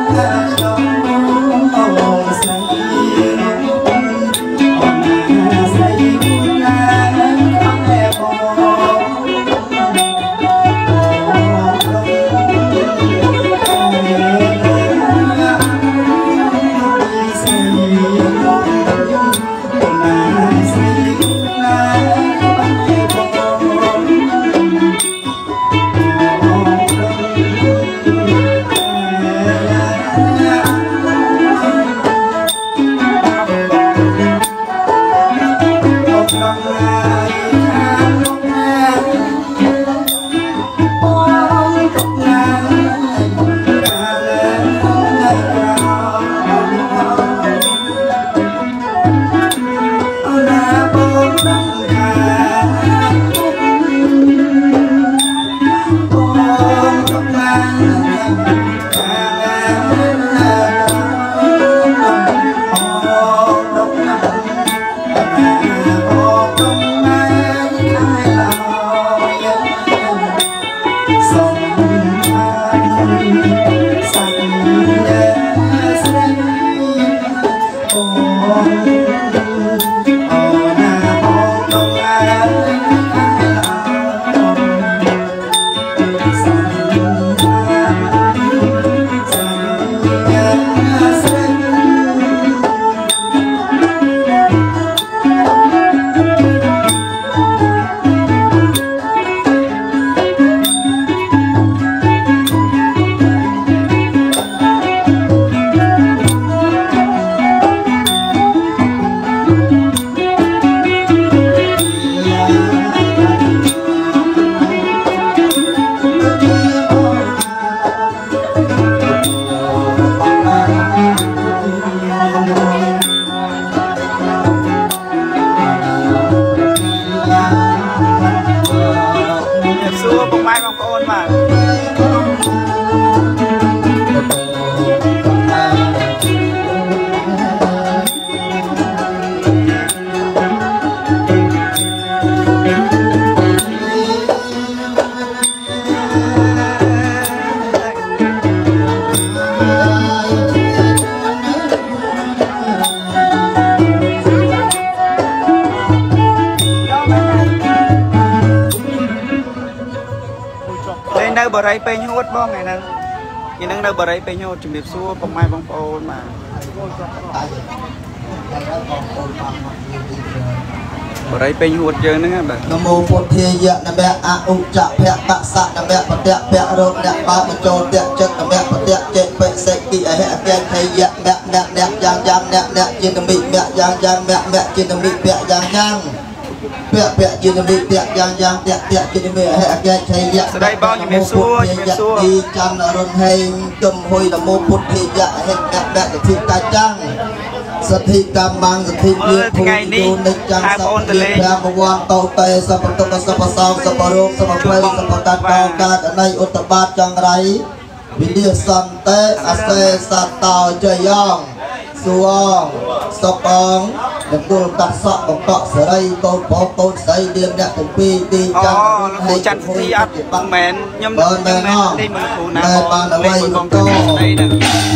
bờ rây pe nhốt bong này nè, nhìn đang đâu bờ rây pe nhốt chụp điệp xua bông mai bông ôn mà. Bờ rây pe nhốt chơi nữa bạn. Nam mô Phật Thầy Dạ Nam Mẹ A U Cha Phẹ Tạ Sa Nam Mẹ Phật Tẹ Phẹ Rô Nẹ Ba Mẹ Chô Tẹ Chất Nam Mẹ Phật Tẹ Chệ Phệ Sệ Kỳ Hệ Phẹ Thầy Dạ Mẹ Nẹ Nẹ Giang Giang Nẹ Nẹ Trên Nam Mỹ Mẹ Giang Giang Mẹ Mẹ Trên Nam Mỹ Mẹ Giang Giang Mẹ Mẹ Trên Nam Mỹ Mẹ Giang Giang Tẹ Tẹ Trên Nam Mỹ Hệ Phẹ Thầy Dạ đây bao nhiêu miền xua đi chăn ở rôn hay cầm hôi Nam mô Phật Thầy Dạ Hệ Mẹ Mẹ Thị Ta Chăngสถิตามังสถิตเรียภูมิโนจังสัพเพพระมวันโตเตสัพพตุกสัพพสาวสัพพโรคสัพพเพลสัพพตันตากาในอุตบาทจังไรวิริยสันเตอเสสัตตาเจยองสวงสปองดังกุลตัดสะบกเกาะสไรโตโปโตใสเดียมเนี่ยถึงปีตีจังให้จันทีอัดบังแมนย่ำแมนที่มันคูน้ำบอลเล่นบอลก็ได้หนึ่ง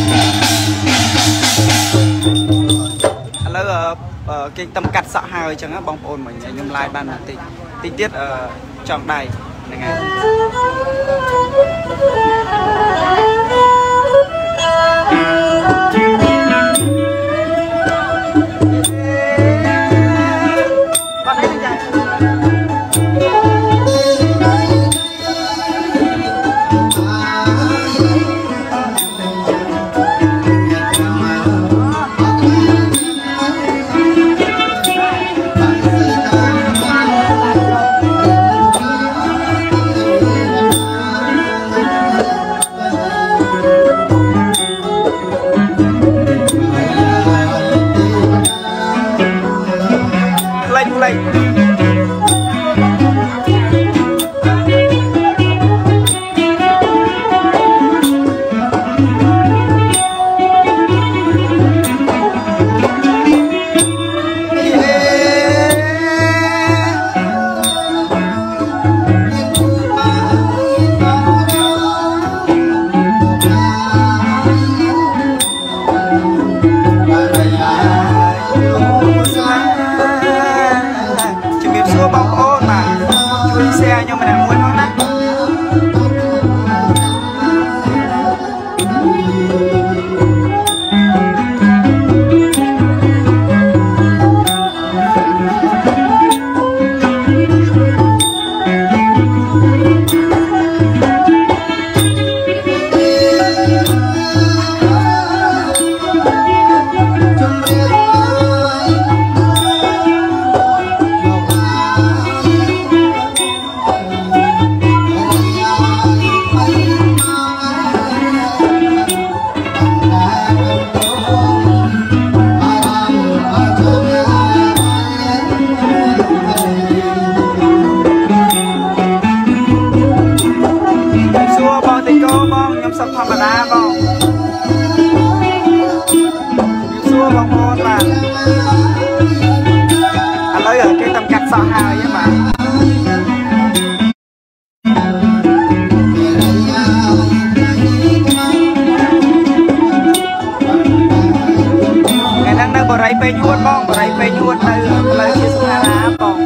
แล้วcái tâm cắt sợ hào chẳng á bóng ồn mình nhung like ban một tình tiết ở trong đây này ngay ខ្ញុំម្នាក់មួយផងណាសពធម្មតាបងសួរបងប្អូនបាទឥឡូវគេតាមកាត់សោះហើយបាទថ្ងៃហ្នឹងនៅបរិយពេញហួតបងបរិយពេញហួតនៅផ្លូវជាសាធារណៈបង